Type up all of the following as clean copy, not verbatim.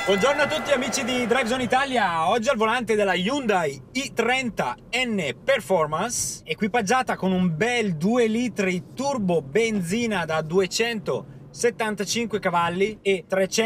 Buongiorno a tutti amici di DriveZone Italia, oggi al volante della Hyundai i30N Performance, equipaggiata con un bel 2 litri turbo benzina da 275 cavalli e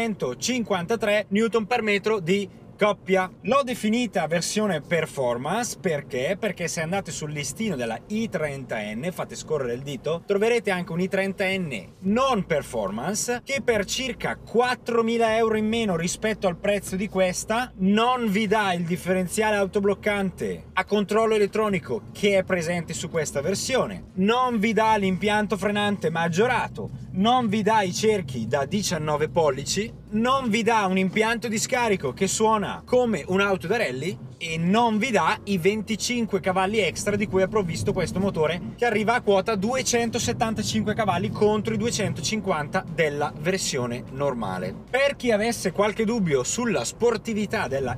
353 Nm di coppia. L'ho definita versione performance perché? Perché se andate sul listino della i30N, fate scorrere il dito, troverete anche un i30N non performance che per circa 4.000 euro in meno rispetto al prezzo di questa non vi dà il differenziale autobloccante a controllo elettronico che è presente su questa versione, non vi dà l'impianto frenante maggiorato, non vi dà i cerchi da 19 pollici, non vi dà un impianto di scarico che suona come un'auto da rally e non vi dà i 25 cavalli extra di cui è provvisto questo motore, che arriva a quota 275 cavalli contro i 250 della versione normale. Per chi avesse qualche dubbio sulla sportività della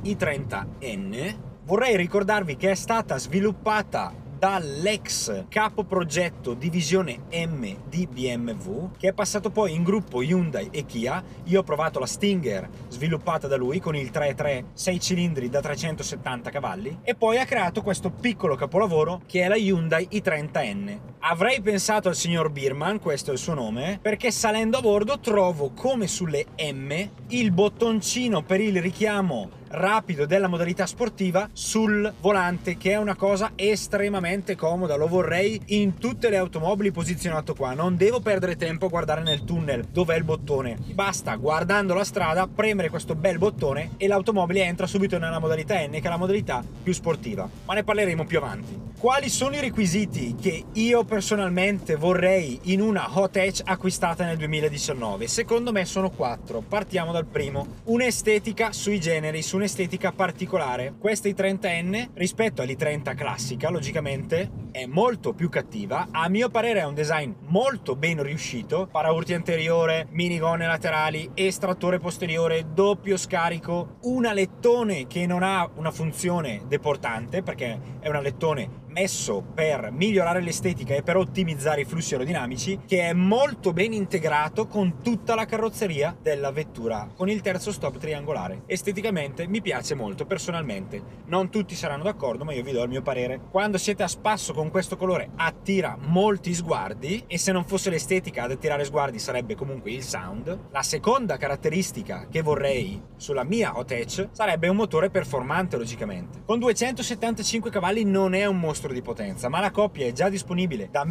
i30N, vorrei ricordarvi che è stata sviluppata dall'ex capo progetto divisione M di BMW, che è passato poi in gruppo Hyundai e Kia. Io ho provato la Stinger sviluppata da lui con il 3.3 6 cilindri da 370 cavalli e poi ha creato questo piccolo capolavoro che è la Hyundai i30N. Avrei pensato al signor Birman, questo è il suo nome, perché salendo a bordo trovo come sulle M il bottoncino per il richiamo rapido della modalità sportiva sul volante, che è una cosa estremamente comoda. Lo vorrei in tutte le automobili posizionato qua, non devo perdere tempo a guardare nel tunnel dov'è il bottone, basta guardando la strada premere questo bel bottone e l'automobile entra subito nella modalità N, che è la modalità più sportiva, ma ne parleremo più avanti. Quali sono i requisiti che io personalmente vorrei in una hot hatch acquistata nel 2019? Secondo me sono 4. Partiamo dal primo: un'estetica sui generis, un'estetica particolare. Questa i30N rispetto all'i30 classica logicamente è molto più cattiva, a mio parere è un design molto ben riuscito: paraurti anteriore, minigonne laterali, estrattore posteriore, doppio scarico, un alettone che non ha una funzione deportante perché è un alettone messo per migliorare l'estetica e per ottimizzare i flussi aerodinamici, che è molto ben integrato con tutta la carrozzeria della vettura, con il terzo stop triangolare. Esteticamente mi piace molto, personalmente. Non tutti saranno d'accordo, ma io vi do il mio parere. Quando siete a spasso con questo colore attira molti sguardi, e se non fosse l'estetica ad attirare sguardi sarebbe comunque il sound. La seconda caratteristica che vorrei sulla mia hot hatch sarebbe un motore performante, logicamente. Con 275 cavalli non è un mostro di potenza, ma la coppia è già disponibile da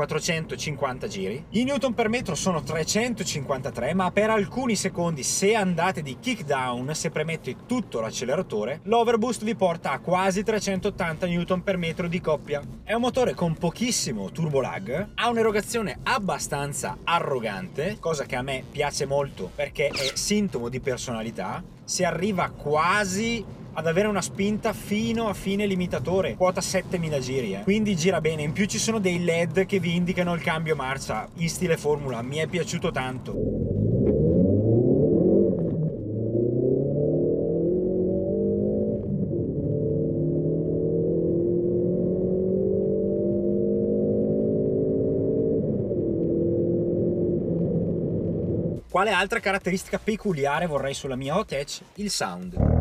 1450 giri. I newton per metro sono 353, ma per alcuni secondi, se andate di kickdown, se premette tutto l'acceleratore, l'overboost vi porta a quasi 380 newton per metro di coppia. È un motore con pochissimo turbo lag, ha un'erogazione abbastanza arrogante, cosa che a me piace molto perché è sintomo di personalità. Si arriva quasi ad avere una spinta fino a fine limitatore, quota 7000 giri, quindi gira bene. In più ci sono dei LED che vi indicano il cambio marcia in stile formula, mi è piaciuto tanto. Quale altra caratteristica peculiare vorrei sulla mia hot hatch? Il sound.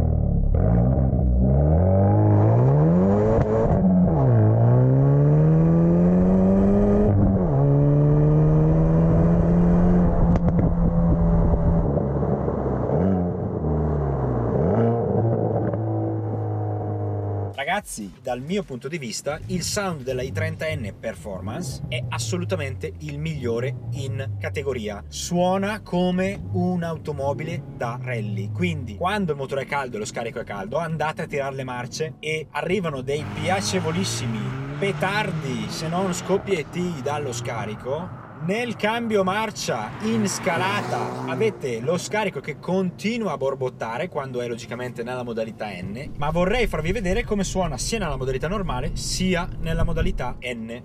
Ragazzi, dal mio punto di vista, il sound della i30N Performance è assolutamente il migliore in categoria. Suona come un'automobile da rally, quindi quando il motore è caldo e lo scarico è caldo, andate a tirare le marce e arrivano dei piacevolissimi petardi, se non scoppietti, dallo scarico. Nel cambio marcia in scalata avete lo scarico che continua a borbottare quando è logicamente nella modalità N, ma vorrei farvi vedere come suona sia nella modalità normale sia nella modalità N.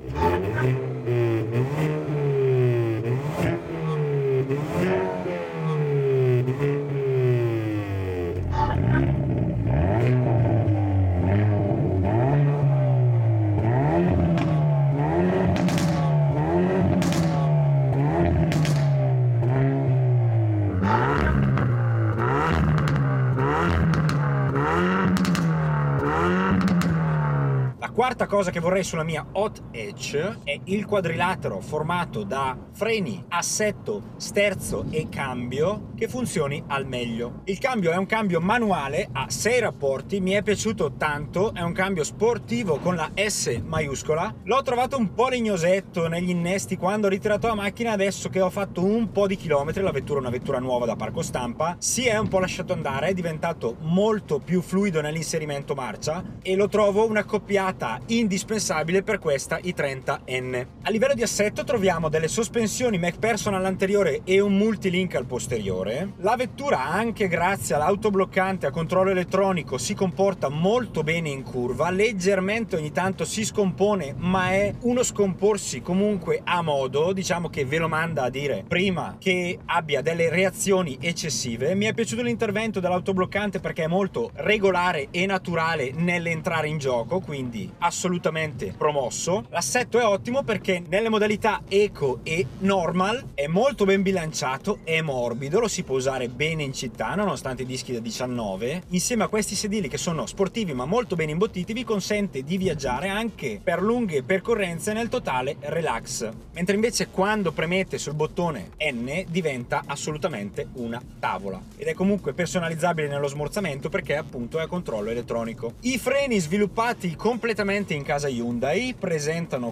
quarta cosa che vorrei sulla mia Hot Hatch è il quadrilatero formato da freni, assetto, sterzo e cambio che funzioni al meglio. Il cambio è un cambio manuale a 6 rapporti, mi è piaciuto tanto, è un cambio sportivo con la S maiuscola. L'ho trovato un po' legnosetto negli innesti quando ho ritirato la macchina, adesso che ho fatto un po' di chilometri, la vettura è una vettura nuova da parco stampa, si è un po' lasciato andare, è diventato molto più fluido nell'inserimento marcia e lo trovo un'accoppiata indispensabile per questa i30N. A livello di assetto troviamo delle sospensioni MacPherson all'anteriore e un multilink al posteriore. La vettura, anche grazie all'autobloccante a controllo elettronico, si comporta molto bene in curva, leggermente ogni tanto si scompone, ma è uno scomporsi comunque a modo, diciamo che ve lo manda a dire prima che abbia delle reazioni eccessive. Mi è piaciuto l'intervento dell'autobloccante perché è molto regolare e naturale nell'entrare in gioco, quindi assolutamente promosso. L'assetto è ottimo perché nelle modalità Eco e Normal è molto ben bilanciato, è morbido, lo si può usare bene in città nonostante i dischi da 19. Insieme a questi sedili che sono sportivi ma molto ben imbottiti vi consente di viaggiare anche per lunghe percorrenze nel totale relax, mentre invece quando premete sul bottone N diventa assolutamente una tavola ed è comunque personalizzabile nello smorzamento perché appunto è a controllo elettronico. I freni, sviluppati completamente in casa Hyundai, presentano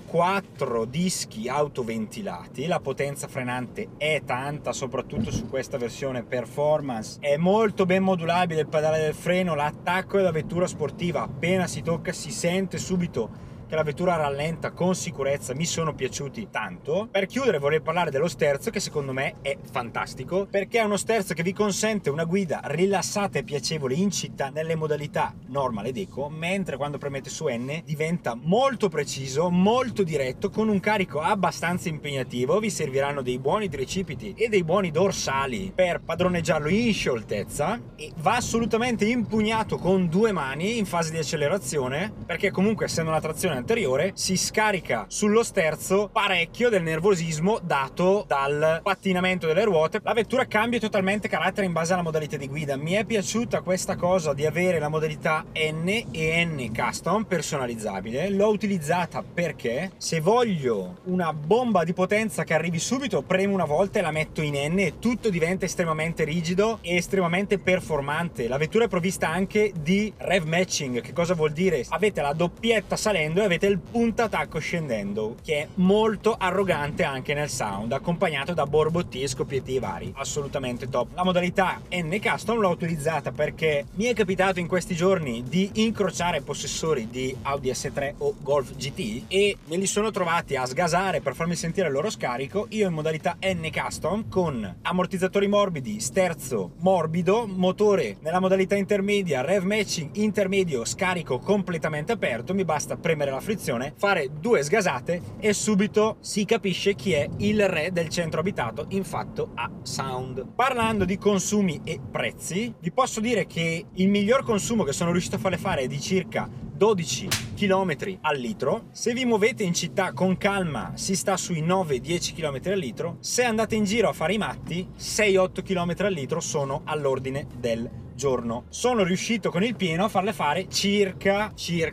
4 dischi autoventilati, la potenza frenante è tanta, soprattutto su questa versione performance, è molto ben modulabile il pedale del freno, l'attacco della vettura sportiva, appena si tocca si sente subito che la vettura rallenta con sicurezza, mi sono piaciuti tanto. Per chiudere vorrei parlare dello sterzo, che secondo me è fantastico perché è uno sterzo che vi consente una guida rilassata e piacevole in città nelle modalità Normal ed Eco, mentre quando premete su N diventa molto preciso, molto diretto, con un carico abbastanza impegnativo. Vi serviranno dei buoni tricipiti e dei buoni dorsali per padroneggiarlo in scioltezza e va assolutamente impugnato con 2 mani in fase di accelerazione perché comunque, essendo una trazione anteriore, si scarica sullo sterzo parecchio del nervosismo dato dal pattinamento delle ruote. La vettura cambia totalmente carattere in base alla modalità di guida. Mi è piaciuta questa cosa di avere la modalità N e N Custom personalizzabile. L'ho utilizzata perché se voglio una bomba di potenza che arrivi subito, premo una volta e la metto in N e tutto diventa estremamente rigido e estremamente performante. La vettura è provvista anche di rev matching. Che cosa vuol dire? Avete la doppietta salendo e avete il puntatacco scendendo, che è molto arrogante anche nel sound, accompagnato da borbotti e scoppietti vari. Assolutamente top. La modalità N Custom l'ho utilizzata perché mi è capitato in questi giorni di incrociare possessori di Audi S3 o Golf GT e me li sono trovati a sgasare per farmi sentire il loro scarico. Io in modalità N Custom, con ammortizzatori morbidi, sterzo morbido, motore nella modalità intermedia, rev matching intermedio, scarico completamente aperto, mi basta premere la frizione, fare 2 sgasate e subito si capisce chi è il re del centro abitato in fatto a sound. Parlando di consumi e prezzi, vi posso dire che il miglior consumo che sono riuscito a farle fare è di circa 12 km al litro. Se vi muovete in città con calma si sta sui 9-10 km al litro. Se andate in giro a fare i matti, 6-8 km al litro sono all'ordine del giorno. Sono riuscito con il pieno a farle fare circa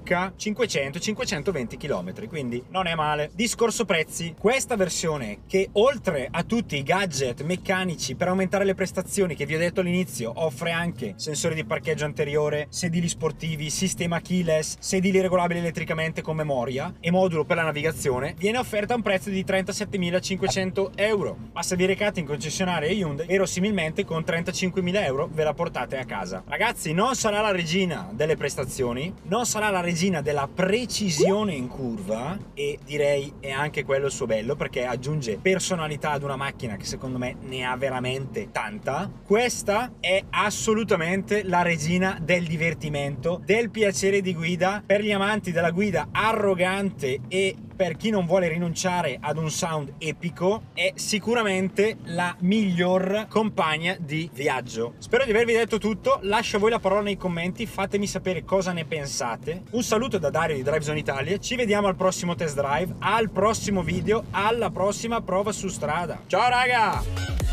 500-520 km, quindi non è male. Discorso prezzi, questa versione, che oltre a tutti i gadget meccanici per aumentare le prestazioni che vi ho detto all'inizio, offre anche sensori di parcheggio anteriore, sedili sportivi, sistema keyless, sedili regolabili elettricamente con memoria e modulo per la navigazione, viene offerta a un prezzo di 37.500 euro. Ma se vi recate in concessionaria Hyundai, verosimilmente con 35.000 euro ve la portate a casa. Ragazzi, non sarà la regina delle prestazioni, non sarà la regina della precisione in curva, e direi è anche quello il suo bello, perché aggiunge personalità ad una macchina che secondo me ne ha veramente tanta. Questa è assolutamente la regina del divertimento, del piacere di guida, per gli amanti della guida arrogante e per chi non vuole rinunciare ad un sound epico. È sicuramente la miglior compagna di viaggio. Spero di avervi detto tutto, lascio a voi la parola nei commenti, fatemi sapere cosa ne pensate. Un saluto da Dario di Drive Zone Italia, ci vediamo al prossimo test drive, al prossimo video, alla prossima prova su strada. Ciao raga!